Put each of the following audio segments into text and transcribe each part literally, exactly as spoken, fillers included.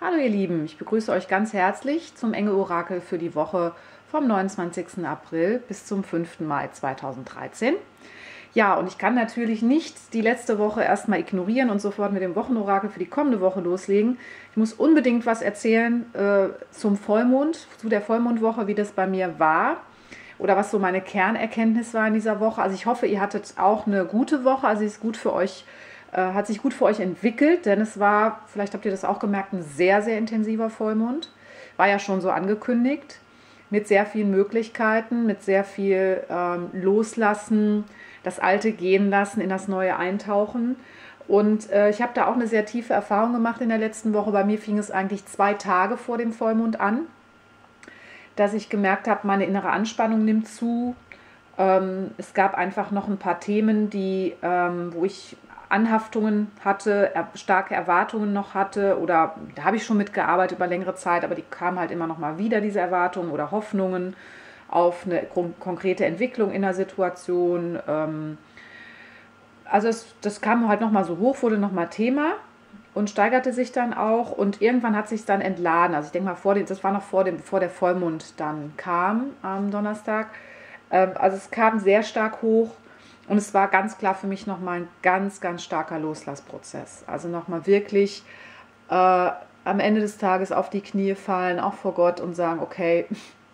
Hallo ihr Lieben, ich begrüße euch ganz herzlich zum Engel-Orakel für die Woche vom neunundzwanzigsten April bis zum fünften Mai zweitausenddreizehn. Ja, und ich kann natürlich nicht die letzte Woche erstmal ignorieren und sofort mit dem Wochenorakel für die kommende Woche loslegen. Ich muss unbedingt was erzählen äh, zum Vollmond, zu der Vollmondwoche, wie das bei mir war oder was so meine Kernerkenntnis war in dieser Woche. Also ich hoffe, ihr hattet auch eine gute Woche, also sie ist gut für euch, äh, hat sich gut für euch entwickelt, denn es war, vielleicht habt ihr das auch gemerkt, ein sehr, sehr intensiver Vollmond. War ja schon so angekündigt, mit sehr vielen Möglichkeiten, mit sehr viel ähm, Loslassen, das Alte gehen lassen, in das Neue eintauchen. Und äh, ich habe da auch eine sehr tiefe Erfahrung gemacht in der letzten Woche. Bei mir fing es eigentlich zwei Tage vor dem Vollmond an, dass ich gemerkt habe, meine innere Anspannung nimmt zu. Ähm, es gab einfach noch ein paar Themen, die, ähm, wo ich Anhaftungen hatte, er, starke Erwartungen noch hatte, oder da habe ich schon mitgearbeitet über längere Zeit, aber die kamen halt immer noch mal wieder, diese Erwartungen oder Hoffnungen auf eine konkrete Entwicklung in der Situation. Also es, das kam halt nochmal so hoch, wurde nochmal Thema und steigerte sich dann auch. Und irgendwann hat sich dann entladen. Also ich denke mal, vor dem, das war noch vor dem, bevor der Vollmond dann kam am Donnerstag. Also es kam sehr stark hoch und es war ganz klar für mich nochmal ein ganz, ganz starker Loslassprozess. Also nochmal wirklich äh, am Ende des Tages auf die Knie fallen, auch vor Gott, und sagen, okay,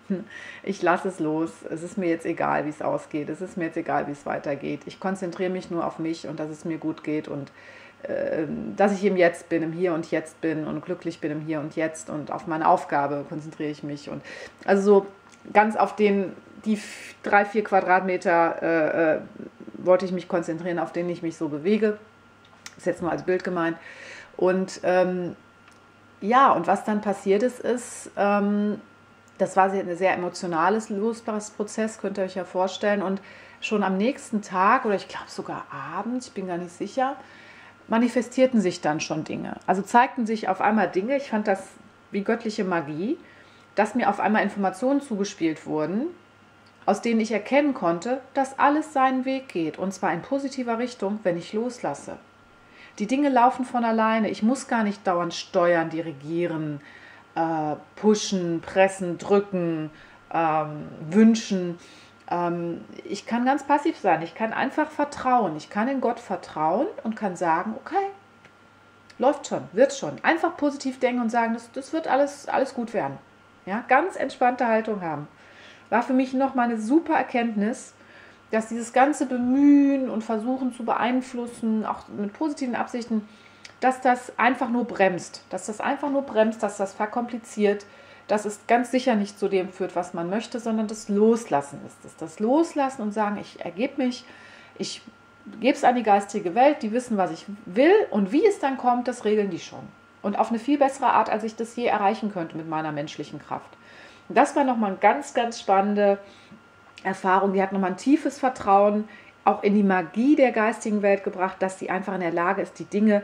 ich lasse es los, es ist mir jetzt egal, wie es ausgeht, es ist mir jetzt egal, wie es weitergeht. Ich konzentriere mich nur auf mich und dass es mir gut geht und äh, dass ich im Jetzt bin, im Hier und Jetzt bin und glücklich bin im Hier und Jetzt, und auf meine Aufgabe konzentriere ich mich. Und also so ganz auf den, die drei, vier Quadratmeter äh, äh, wollte ich mich konzentrieren, auf denen ich mich so bewege. Das ist jetzt nur als Bild gemeint. Und ähm, ja, und was dann passiert ist, ist, ähm, das war ein sehr emotionales Loslassprozess, könnt ihr euch ja vorstellen. Und schon am nächsten Tag, oder ich glaube sogar abends, ich bin gar nicht sicher, manifestierten sich dann schon Dinge. Also zeigten sich auf einmal Dinge, ich fand das wie göttliche Magie, dass mir auf einmal Informationen zugespielt wurden, aus denen ich erkennen konnte, dass alles seinen Weg geht. Und zwar in positiver Richtung, wenn ich loslasse. Die Dinge laufen von alleine. Ich muss gar nicht dauernd steuern, dirigieren, Äh, pushen, pressen, drücken, ähm, wünschen. Ähm, ich kann ganz passiv sein. Ich kann einfach vertrauen. Ich kann in Gott vertrauen und kann sagen, okay, läuft schon, wird schon. Einfach positiv denken und sagen, das, das wird alles, alles gut werden. Ja, ganz entspannte Haltung haben. War für mich nochmal eine super Erkenntnis, dass dieses ganze Bemühen und Versuchen zu beeinflussen, auch mit positiven Absichten, dass das einfach nur bremst, dass das einfach nur bremst, dass das verkompliziert, dass es ganz sicher nicht zu dem führt, was man möchte, sondern das Loslassen ist es. Das Loslassen und sagen, ich ergebe mich, ich gebe es an die geistige Welt, die wissen, was ich will, und wie es dann kommt, das regeln die schon. Und auf eine viel bessere Art, als ich das je erreichen könnte mit meiner menschlichen Kraft. Und das war nochmal eine ganz, ganz spannende Erfahrung. Die hat nochmal ein tiefes Vertrauen auch in die Magie der geistigen Welt gebracht, dass sie einfach in der Lage ist, die Dinge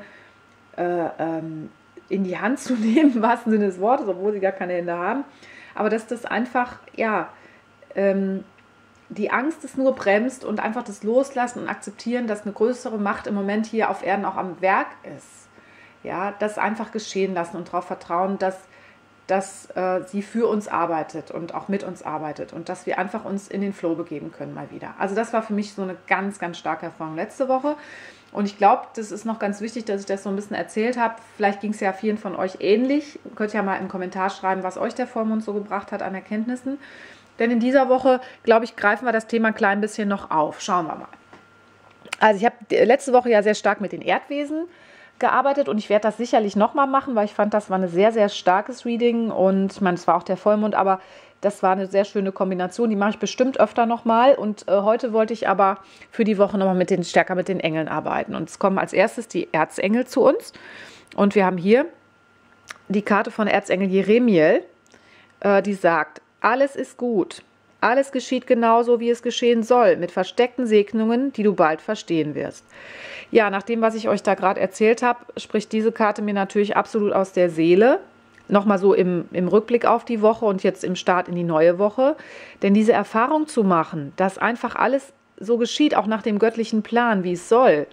in die Hand zu nehmen, im wahrsten Sinne des Wortes, obwohl sie gar keine Hände haben. Aber dass das einfach, ja, ähm, die Angst es nur bremst, und einfach das Loslassen und Akzeptieren, dass eine größere Macht im Moment hier auf Erden auch am Werk ist. Ja, das einfach geschehen lassen und darauf vertrauen, dass, dass äh, sie für uns arbeitet und auch mit uns arbeitet und dass wir einfach uns in den Flow begeben können mal wieder. Also das war für mich so eine ganz, ganz starke Erfahrung letzte Woche. Und ich glaube, das ist noch ganz wichtig, dass ich das so ein bisschen erzählt habe. Vielleicht ging es ja vielen von euch ähnlich. Ihr könnt ja mal im Kommentar schreiben, was euch der Vollmond so gebracht hat an Erkenntnissen. Denn in dieser Woche, glaube ich, greifen wir das Thema ein klein bisschen noch auf. Schauen wir mal. Also ich habe letzte Woche ja sehr stark mit den Erdwesen gearbeitet, und ich werde das sicherlich nochmal machen, weil ich fand, das war ein sehr, sehr starkes Reading, und ich meine, es war auch der Vollmond, aber das war eine sehr schöne Kombination, die mache ich bestimmt öfter nochmal, und äh, heute wollte ich aber für die Woche nochmal mit den, stärker mit den Engeln arbeiten, und es kommen als erstes die Erzengel zu uns, und wir haben hier die Karte von Erzengel Jeremiel, äh, die sagt, alles ist gut, alles geschieht genauso, wie es geschehen soll, mit versteckten Segnungen, die du bald verstehen wirst. Ja, nach dem, was ich euch da gerade erzählt habe, spricht diese Karte mir natürlich absolut aus der Seele. Nochmal so im, im Rückblick auf die Woche und jetzt im Start in die neue Woche. Denn diese Erfahrung zu machen, dass einfach alles so geschieht, auch nach dem göttlichen Plan, wie es soll,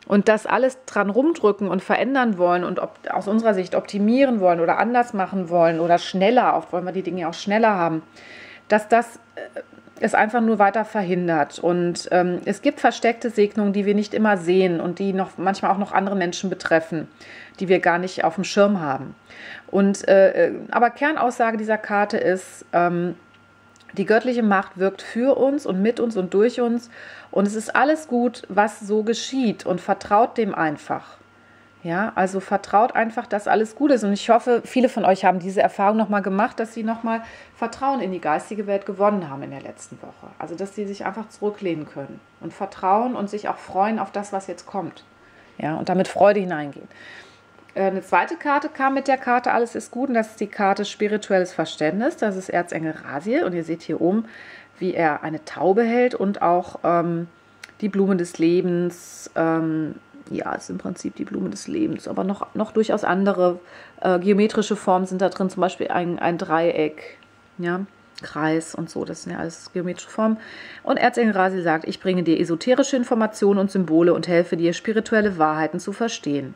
und das alles dran rumdrücken und verändern wollen und ob, aus unserer Sicht optimieren wollen oder anders machen wollen oder schneller, oft wollen wir die Dinge auch schneller haben, dass das äh, es einfach nur weiter verhindert. Und ähm, es gibt versteckte Segnungen, die wir nicht immer sehen und die noch manchmal auch noch andere Menschen betreffen, die wir gar nicht auf dem Schirm haben. Und äh, aber Kernaussage dieser Karte ist, ähm, die göttliche Macht wirkt für uns und mit uns und durch uns. Und es ist alles gut, was so geschieht. Und vertraut dem einfach. Ja, also vertraut einfach, dass alles gut ist. Und ich hoffe, viele von euch haben diese Erfahrung nochmal gemacht, dass sie nochmal Vertrauen in die geistige Welt gewonnen haben in der letzten Woche. Also, dass sie sich einfach zurücklehnen können und vertrauen und sich auch freuen auf das, was jetzt kommt. Ja, und damit Freude hineingehen. Eine zweite Karte kam mit der Karte Alles ist gut und das ist die Karte Spirituelles Verständnis. Das ist Erzengel Raziel und ihr seht hier oben, wie er eine Taube hält und auch ähm, die Blume des Lebens. Ähm, ja, es ist im Prinzip die Blume des Lebens, aber noch, noch durchaus andere äh, geometrische Formen sind da drin, zum Beispiel ein, ein Dreieck, ja, Kreis und so, das sind ja alles geometrische Formen. Und Erzengel Raziel sagt, ich bringe dir esoterische Informationen und Symbole und helfe dir, spirituelle Wahrheiten zu verstehen.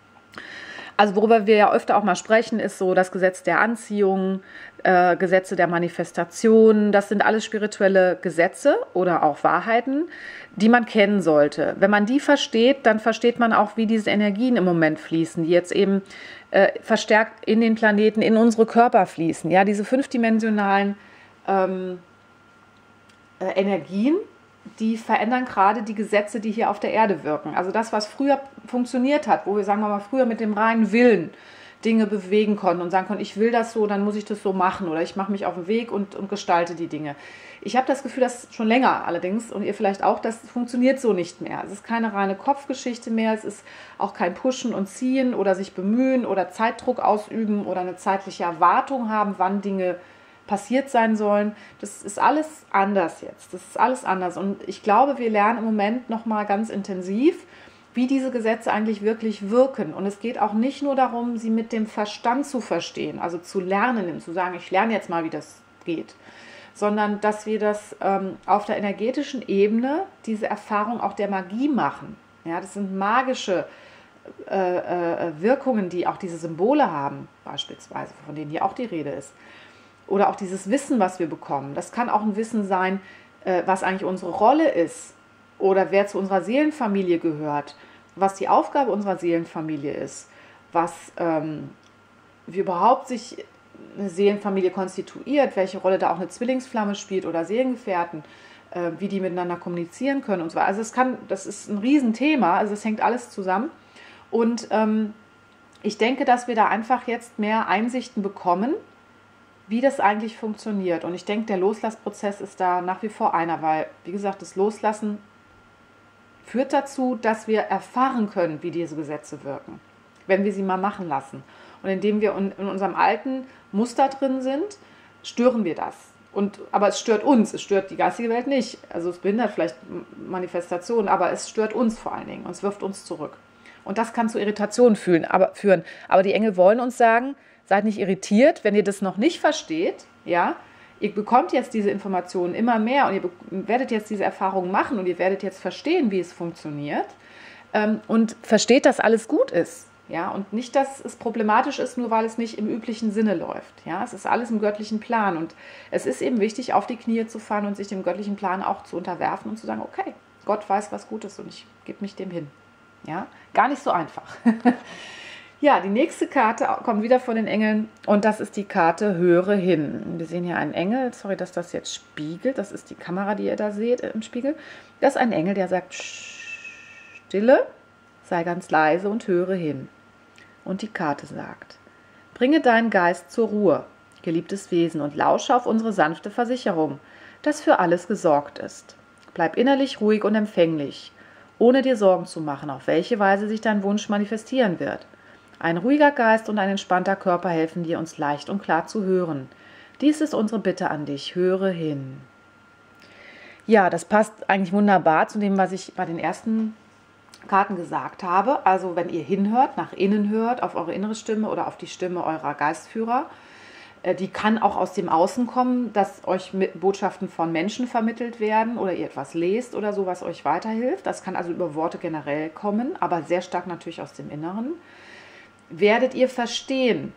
Also worüber wir ja öfter auch mal sprechen, ist so das Gesetz der Anziehung, äh, Gesetze der Manifestation. Das sind alles spirituelle Gesetze oder auch Wahrheiten, die man kennen sollte. Wenn man die versteht, dann versteht man auch, wie diese Energien im Moment fließen, die jetzt eben äh, verstärkt in den Planeten, in unsere Körper fließen. Ja, diese fünfdimensionalen ähm, äh, Energien, die verändern gerade die Gesetze, die hier auf der Erde wirken. Also das, was früher funktioniert hat, wo wir, sagen wir mal, früher mit dem reinen Willen Dinge bewegen konnten und sagen konnten, ich will das so, dann muss ich das so machen oder ich mache mich auf den Weg und, und gestalte die Dinge. Ich habe das Gefühl, dass schon länger allerdings, und ihr vielleicht auch, das funktioniert so nicht mehr. Es ist keine reine Kopfgeschichte mehr, es ist auch kein Pushen und Ziehen oder sich bemühen oder Zeitdruck ausüben oder eine zeitliche Erwartung haben, wann Dinge passiert sein sollen. Das ist alles anders jetzt. Das ist alles anders. Und ich glaube, wir lernen im Moment nochmal ganz intensiv, wie diese Gesetze eigentlich wirklich wirken. Und es geht auch nicht nur darum, sie mit dem Verstand zu verstehen, also zu lernen, zu sagen, ich lerne jetzt mal, wie das geht, sondern dass wir das ähm, auf der energetischen Ebene, diese Erfahrung auch der Magie machen. Ja, das sind magische äh, äh, Wirkungen, die auch diese Symbole haben, beispielsweise, von denen hier auch die Rede ist. Oder auch dieses Wissen, was wir bekommen. Das kann auch ein Wissen sein, was eigentlich unsere Rolle ist oder wer zu unserer Seelenfamilie gehört, was die Aufgabe unserer Seelenfamilie ist, was ähm, wie überhaupt sich eine Seelenfamilie konstituiert, welche Rolle da auch eine Zwillingsflamme spielt oder Seelengefährten, äh, wie die miteinander kommunizieren können und so weiter. Also es kann, das ist ein Riesenthema, also es hängt alles zusammen. Und ähm, ich denke, dass wir da einfach jetzt mehr Einsichten bekommen, wie das eigentlich funktioniert. Und ich denke, der Loslassprozess ist da nach wie vor einer, weil, wie gesagt, das Loslassen führt dazu, dass wir erfahren können, wie diese Gesetze wirken, wenn wir sie mal machen lassen. Und indem wir in unserem alten Muster drin sind, stören wir das. Und, aber es stört uns, es stört die geistige Welt nicht. Also es behindert vielleicht Manifestationen, aber es stört uns vor allen Dingen und es wirft uns zurück. Und das kann zu Irritationen führen. Aber, führen. aber die Engel wollen uns sagen, seid nicht irritiert, wenn ihr das noch nicht versteht, ja, ihr bekommt jetzt diese Informationen immer mehr und ihr werdet jetzt diese Erfahrungen machen und ihr werdet jetzt verstehen, wie es funktioniert ähm, und versteht, dass alles gut ist, ja, und nicht, dass es problematisch ist, nur weil es nicht im üblichen Sinne läuft, ja, es ist alles im göttlichen Plan und es ist eben wichtig, auf die Knie zu fallen und sich dem göttlichen Plan auch zu unterwerfen und zu sagen, okay, Gott weiß, was gut ist und ich gebe mich dem hin, ja, gar nicht so einfach. Ja, die nächste Karte kommt wieder von den Engeln und das ist die Karte Höre hin. Wir sehen hier einen Engel, sorry, dass das jetzt spiegelt, das ist die Kamera, die ihr da seht im Spiegel. Das ist ein Engel, der sagt, Stille, sei ganz leise und höre hin. Und die Karte sagt, bringe deinen Geist zur Ruhe, geliebtes Wesen, und lausche auf unsere sanfte Versicherung, dass für alles gesorgt ist. Bleib innerlich ruhig und empfänglich, ohne dir Sorgen zu machen, auf welche Weise sich dein Wunsch manifestieren wird. Ein ruhiger Geist und ein entspannter Körper helfen dir, uns leicht und klar zu hören. Dies ist unsere Bitte an dich, höre hin. Ja, das passt eigentlich wunderbar zu dem, was ich bei den ersten Karten gesagt habe. Also wenn ihr hinhört, nach innen hört, auf eure innere Stimme oder auf die Stimme eurer Geistführer, Äh, die kann auch aus dem Außen kommen, dass euch mit Botschaften von Menschen vermittelt werden oder ihr etwas lest oder so, was euch weiterhilft. Das kann also über Worte generell kommen, aber sehr stark natürlich aus dem Inneren. Werdet ihr verstehen,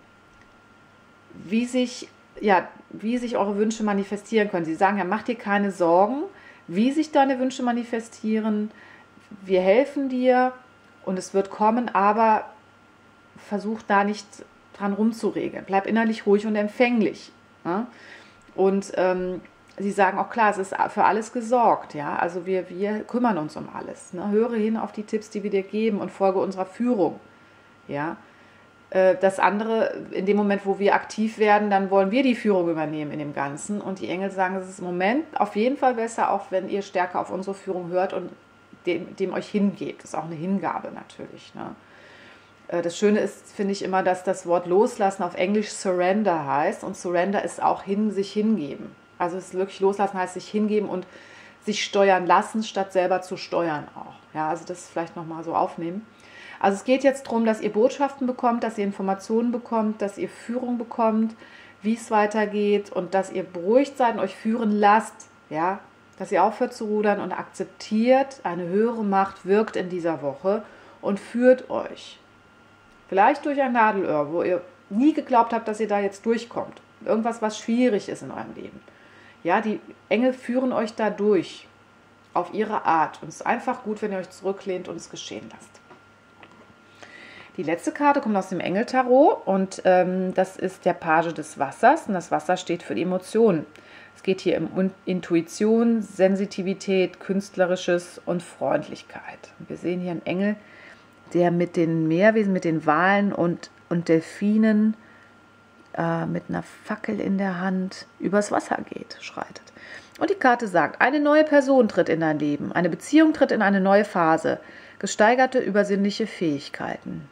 wie sich, ja, wie sich eure Wünsche manifestieren können. Sie sagen ja, mach dir keine Sorgen, wie sich deine Wünsche manifestieren. Wir helfen dir und es wird kommen, aber versuch da nicht dran rumzuregeln. Bleib innerlich ruhig und empfänglich. Ja? Und ähm, sie sagen auch klar, es ist für alles gesorgt. Ja? Also wir, wir kümmern uns um alles. Ne? Höre hin auf die Tipps, die wir dir geben und folge unserer Führung. Ja? Das andere, in dem Moment, wo wir aktiv werden, dann wollen wir die Führung übernehmen in dem Ganzen. Und die Engel sagen, es ist im Moment auf jeden Fall besser, auch wenn ihr stärker auf unsere Führung hört und dem, dem euch hingebt. Das ist auch eine Hingabe natürlich. Ne? Das Schöne ist, finde ich immer, dass das Wort loslassen auf Englisch Surrender heißt. Und Surrender ist auch hin, sich hingeben. Also es ist wirklich loslassen heißt sich hingeben und sich steuern lassen, statt selber zu steuern auch. Ja, also das vielleicht nochmal so aufnehmen. Also es geht jetzt darum, dass ihr Botschaften bekommt, dass ihr Informationen bekommt, dass ihr Führung bekommt, wie es weitergeht und dass ihr beruhigt seid und euch führen lasst, ja, dass ihr aufhört zu rudern und akzeptiert, eine höhere Macht wirkt in dieser Woche und führt euch. Vielleicht durch ein Nadelöhr, wo ihr nie geglaubt habt, dass ihr da jetzt durchkommt. Irgendwas, was schwierig ist in eurem Leben. Ja, die Engel führen euch da durch, auf ihre Art. Und es ist einfach gut, wenn ihr euch zurücklehnt und es geschehen lasst. Die letzte Karte kommt aus dem Engeltarot und ähm, das ist der Page des Wassers. Und das Wasser steht für die Emotionen. Es geht hier um Intuition, Sensitivität, Künstlerisches und Freundlichkeit. Und wir sehen hier einen Engel, der mit den Meerwesen, mit den Walen und, und Delfinen äh, mit einer Fackel in der Hand übers Wasser geht, schreitet. Und die Karte sagt, eine neue Person tritt in dein Leben, eine Beziehung tritt in eine neue Phase, gesteigerte übersinnliche Fähigkeiten.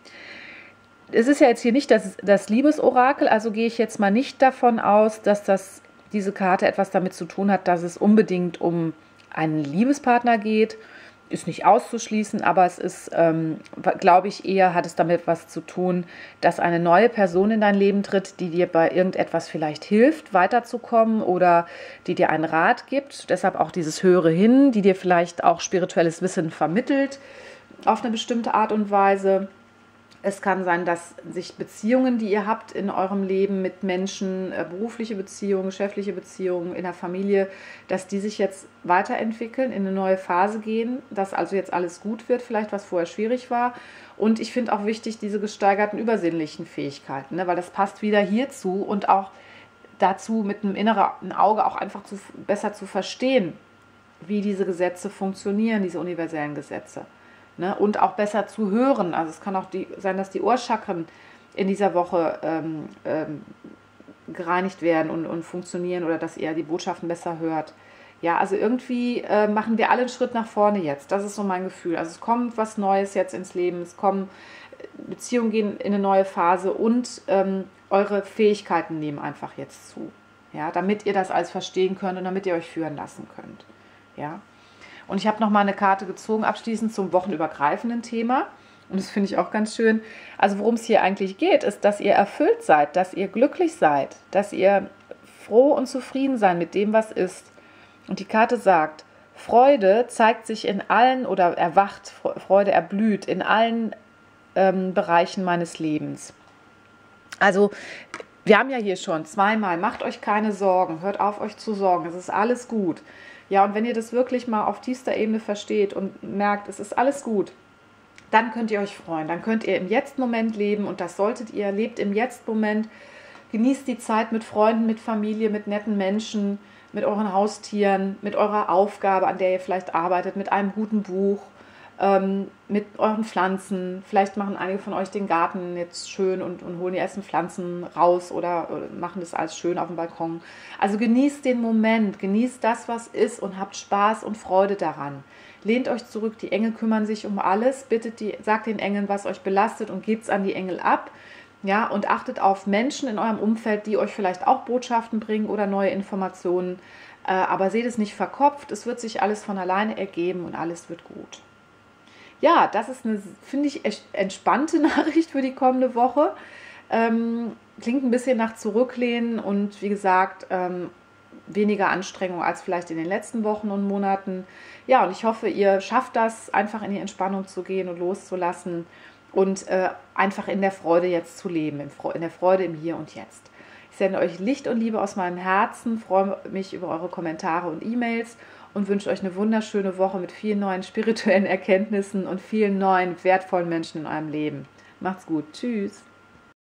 Es ist ja jetzt hier nicht das, das Liebesorakel, also gehe ich jetzt mal nicht davon aus, dass das, diese Karte etwas damit zu tun hat, dass es unbedingt um einen Liebespartner geht. Ist nicht auszuschließen, aber es ist, ähm, glaube ich, eher hat es damit was zu tun, dass eine neue Person in dein Leben tritt, die dir bei irgendetwas vielleicht hilft, weiterzukommen oder die dir einen Rat gibt. Deshalb auch dieses Höre hin, die dir vielleicht auch spirituelles Wissen vermittelt auf eine bestimmte Art und Weise. Es kann sein, dass sich Beziehungen, die ihr habt in eurem Leben mit Menschen, berufliche Beziehungen, geschäftliche Beziehungen in der Familie, dass die sich jetzt weiterentwickeln, in eine neue Phase gehen, dass also jetzt alles gut wird, vielleicht was vorher schwierig war. Und ich finde auch wichtig, diese gesteigerten übersinnlichen Fähigkeiten, ne, weil das passt wieder hierzu und auch dazu, mit einem inneren Auge auch einfach zu, besser zu verstehen, wie diese Gesetze funktionieren, diese universellen Gesetze. Ne, und auch besser zu hören. Also es kann auch die, sein, dass die Ohrchakren in dieser Woche ähm, ähm, gereinigt werden und, und funktionieren oder dass ihr die Botschaften besser hört. Ja, also irgendwie äh, machen wir alle einen Schritt nach vorne jetzt. Das ist so mein Gefühl. Also es kommt was Neues jetzt ins Leben. Es kommen Beziehungen gehen in eine neue Phase und ähm, eure Fähigkeiten nehmen einfach jetzt zu. Ja, damit ihr das alles verstehen könnt und damit ihr euch führen lassen könnt. Ja. Und ich habe noch mal eine Karte gezogen, abschließend zum wochenübergreifenden Thema. Und das finde ich auch ganz schön. Also worum es hier eigentlich geht, ist, dass ihr erfüllt seid, dass ihr glücklich seid, dass ihr froh und zufrieden seid mit dem, was ist. Und die Karte sagt, Freude zeigt sich in allen oder erwacht, Freude erblüht in allen ähm, Bereichen meines Lebens. Also wir haben ja hier schon zweimal, macht euch keine Sorgen, hört auf, euch zu sorgen, es ist alles gut. Ja, und wenn ihr das wirklich mal auf tiefster Ebene versteht und merkt, es ist alles gut, dann könnt ihr euch freuen. Dann könnt ihr im Jetzt-Moment leben und das solltet ihr. Lebt im Jetzt-Moment, genießt die Zeit mit Freunden, mit Familie, mit netten Menschen, mit euren Haustieren, mit eurer Aufgabe, an der ihr vielleicht arbeitet, mit einem guten Buch, ähm, mit euren Pflanzen. Vielleicht machen einige von euch den Garten jetzt schön und, und holen die ersten Pflanzen raus oder, oder machen das alles schön auf dem Balkon. Also genießt den Moment, genießt das, was ist und habt Spaß und Freude daran. Lehnt euch zurück, die Engel kümmern sich um alles. Bittet die, sagt den Engeln, was euch belastet und gebt es an die Engel ab. Ja, und achtet auf Menschen in eurem Umfeld, die euch vielleicht auch Botschaften bringen oder neue Informationen. Äh, aber seht es nicht verkopft, es wird sich alles von alleine ergeben und alles wird gut. Ja, das ist eine, finde ich, entspannte Nachricht für die kommende Woche. Ähm, klingt ein bisschen nach Zurücklehnen und wie gesagt, ähm, weniger Anstrengung als vielleicht in den letzten Wochen und Monaten. Ja, und ich hoffe, ihr schafft das, einfach in die Entspannung zu gehen und loszulassen und äh, einfach in der Freude jetzt zu leben, in der Freude im Hier und Jetzt. Ich sende euch Licht und Liebe aus meinem Herzen, freue mich über eure Kommentare und E-Mails und wünsche euch eine wunderschöne Woche mit vielen neuen spirituellen Erkenntnissen und vielen neuen wertvollen Menschen in eurem Leben. Macht's gut. Tschüss.